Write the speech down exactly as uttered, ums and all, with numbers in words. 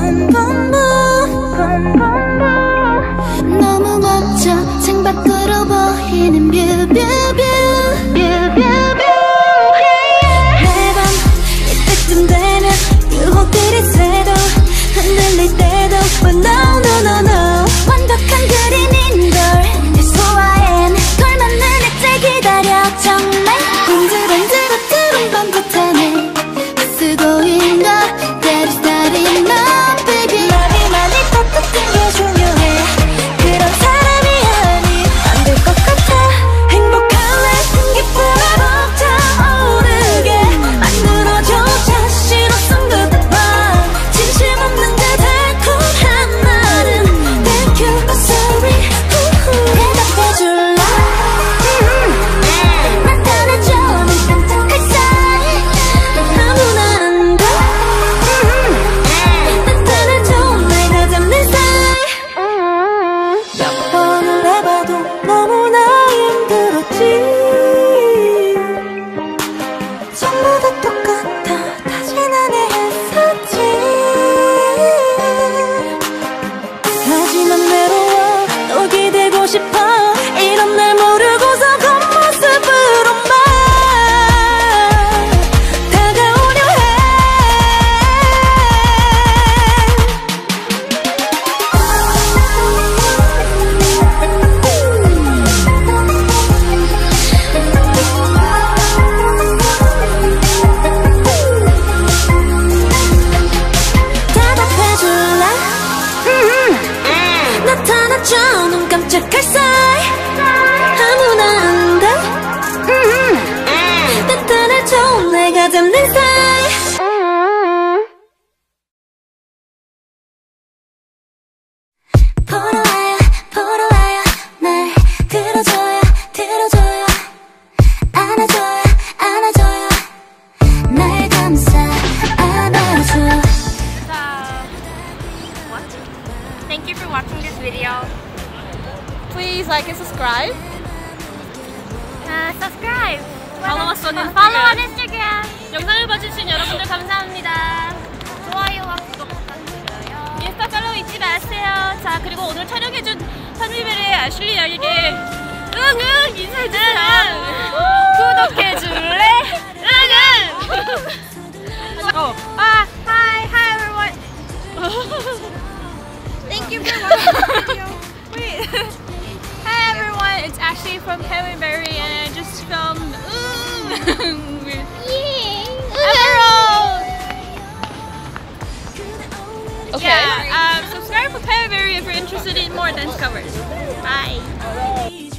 너무 멋져 창밖으로 보이는 뷰 뷰 뷰 뷰 뷰 매밤 이때쯤 되면 유혹들이 쇠도 흔들릴 때도 But no no no no 완벽한 그림인걸 내 소화엔 걸만 눈에 기다려 정말 흔들흔들어 들은 반듯하네 쓰고 있는 걸 That is not enough baby 많이 많이 톡톡한 게 중요해 그런 사람이 아니 안 될 것 같아 행복할래 기쁨에 벅차오르게 만들어줘 자신 없음 goodbye 진심 없는 그 달콤한 말은 Thank you but sorry 대답해줄래 나타나줘 넌 깜짝할 사이 아무나 안돼 나타나줘 내가 잡는 사이 몇 번을 해봐도 너무나 힘들었지 전부 다 똑같아 다시 난 했었지 하지만 외로워 또 기대고 싶어 이런 날 모르고서 겉모습으로만 다가오려 해 대답해줄래 나타나줘 눈 깜짝할 사이 아무나 안돼 나타나줘 내가 잡는 사이 보러 와요 보러 와요 날 들어줘요 들어줘요 안아줘요 안아줘요 날 감싸 안아줘 Thank you for watching this video. Please like and subscribe. Uh, subscribe. Follow us on Instagram. Follow on Instagram. 영상을 봐주신 여러분들 감사합니다. 좋아요와 구독 부탁드려요. 인스타 팔로우 잊지 마세요. 자, 그리고 오늘 촬영해준 판위베리 아슐리 양에게 응응 인사해주세요. 구독해줄래? 응응. 어. Ah, hi, hi everyone. Thank you for watching the video. Wait. Hi everyone, it's Ashley from Panwiberry and I just filmed with Everald. Okay. Yeah, um, subscribe for Panwiberry if you're interested in more dance covers. Bye.